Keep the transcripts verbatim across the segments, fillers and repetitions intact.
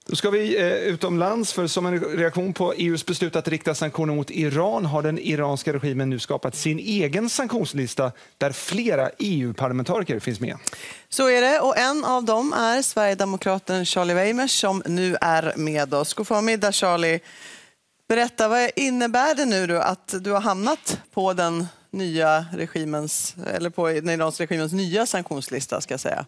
Då ska vi eh, utomlands, för som en reaktion på E U:s beslut att rikta sanktioner mot Iran har den iranska regimen nu skapat sin egen sanktionslista där flera E U-parlamentariker finns med. Så är det, och en av dem är Sverigedemokraten Charlie Weimers som nu är med oss. God förmiddag Charlie. Berätta, vad innebär det nu då att du har hamnat på den nya regimens, eller på den iranska regimens nya sanktionslista ska jag säga?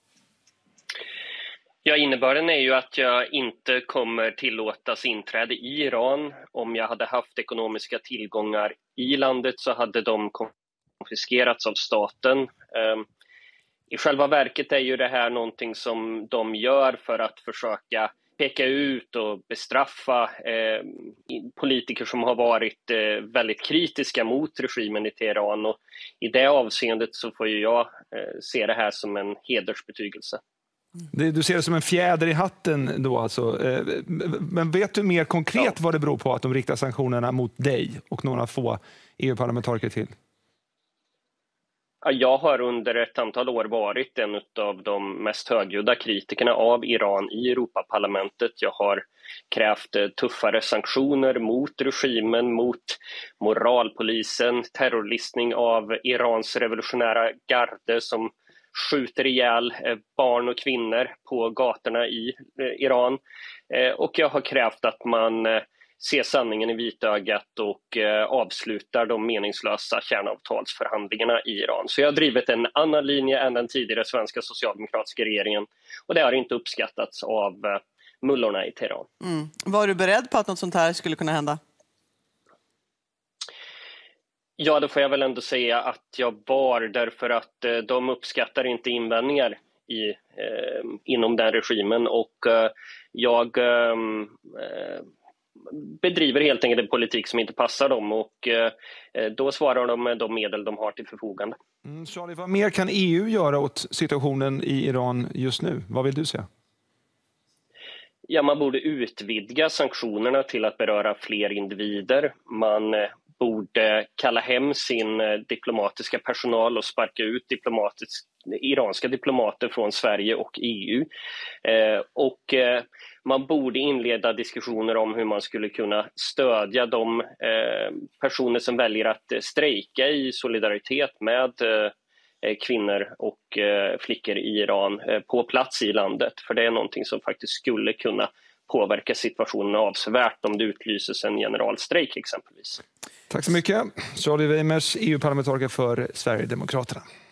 Ja, innebörden är ju att jag inte kommer tillåtas inträde i Iran. Om jag hade haft ekonomiska tillgångar i landet så hade de konfiskerats av staten. I själva verket är ju det här någonting som de gör för att försöka peka ut och bestraffa eh, politiker som har varit eh, väldigt kritiska mot regimen i Teheran. Och i det avseendet så får ju jag eh, se det här som en hedersbetygelse. Det, du ser det som en fjäder i hatten då alltså. Eh, men vet du mer konkret ja. vad det beror på att de riktar sanktionerna mot dig och några få E U-parlamentariker till? Jag har under ett antal år varit en av de mest högljudda kritikerna av Iran i Europaparlamentet. Jag har krävt tuffare sanktioner mot regimen, mot moralpolisen, terrorlistning av Irans revolutionära garde som skjuter ihjäl barn och kvinnor på gatorna i Iran. Och jag har krävt att man ser sanningen i vitögat och eh, avslutar de meningslösa kärnavtalsförhandlingarna i Iran. Så jag har drivit en annan linje än den tidigare svenska socialdemokratiska regeringen och det har inte uppskattats av eh, mullorna i Teheran. Mm. Var du beredd på att något sånt här skulle kunna hända? Ja, då får jag väl ändå säga att jag var, därför att eh, de uppskattar inte invändningar i, eh, inom den regimen och eh, jag eh, bedriver helt enkelt en politik som inte passar dem och eh, då svarar de med de medel de har till förfogande. Mm, Charlie, vad mer kan E U göra åt situationen i Iran just nu? Vad vill du säga? Ja, man borde utvidga sanktionerna till att beröra fler individer. Man eh, borde kalla hem sin eh, diplomatiska personal och sparka ut diplomatisk, iranska diplomater från Sverige och E U. Eh, och eh, man borde inleda diskussioner om hur man skulle kunna stödja de eh, personer som väljer att eh, strejka i solidaritet med eh, kvinnor och eh, flickor i Iran eh, på plats i landet. För det är någonting som faktiskt skulle kunna påverka situationen avsevärt om det utlyses en generalstrejk exempelvis. Tack så mycket. Charlie Weimers, E U-parlamentariker för Sverigedemokraterna.